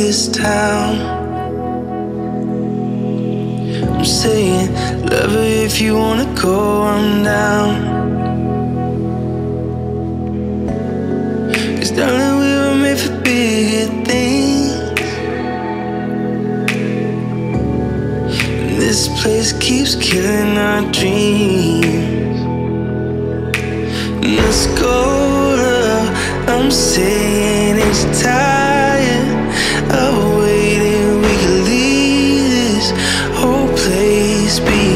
this town. I'm saying, love her if you wanna go, I'm down. 'Cause darling, we were made for bigger things. And this place keeps killing our dreams. Let's go, love. I'm saying it's tired of waiting. We could leave this whole place behind.